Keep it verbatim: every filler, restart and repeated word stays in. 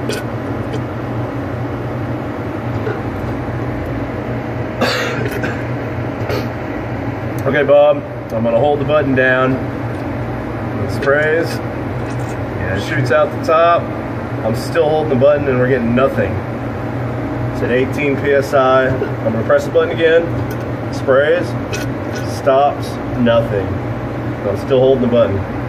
Okay, Bob, I'm gonna hold the button down. It sprays, and it shoots out the top. I'm still holding the button and we're getting nothing. It's at eighteen P S I. I'm gonna press the button again. Sprays, stops, nothing. I'm still holding the button.